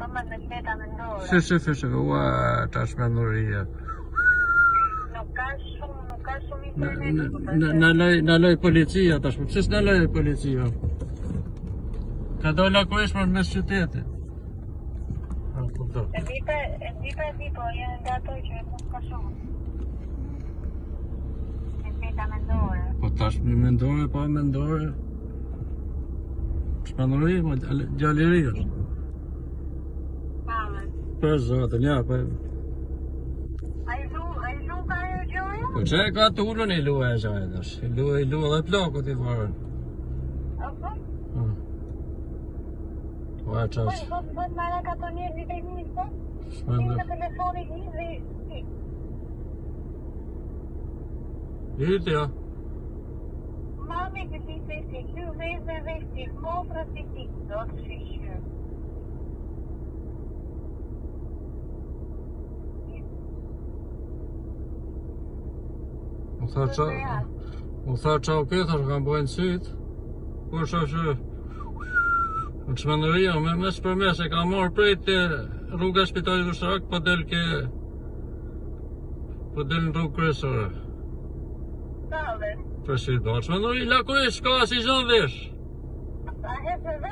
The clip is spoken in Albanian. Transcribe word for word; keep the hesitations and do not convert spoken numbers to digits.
Po më në fleta mendore. Si, si, si, si, ua, tash mendoria. Nuk ka shumë, nuk ka shumë internet. Në loj, në loj policia tash, po pse s'na loj policia? Ka dola kuesh për mes qytetit. Ah, kuptoj. E di pa, e di pa, e di po, janë nga ato që nuk ka shumë. Në fleta mendore. Po tash me mendore, pa mendore. Shpandori, më gjalleri është. Pame. Për zotën, ja, po... A i lu, a i lu ka e gjoja? Po që e ka të ullën i luaj e gjaj dash. I luaj, i luaj dhe plakut i varën. Opo? Po e Po, qash. i thotë bëtë marra ka të njerë vite një, po? Shpandor. Në telefonit një dhe... Hyti, ja. Mami që ti se si, kjo vezë dhe si, mofrë si ti, do të shishë. Më tha qa... Më tha qa u këtë, është kam bojnë sytë. Kur shë shë... Në çmendoria, me mes për mes e ka marrë prej të rruga Spitalit Ushtarak, po del ke... Po del në rrugë kryesore. Salve. Për si do, çmendori, la ku e shka si zhën vesh. A hesë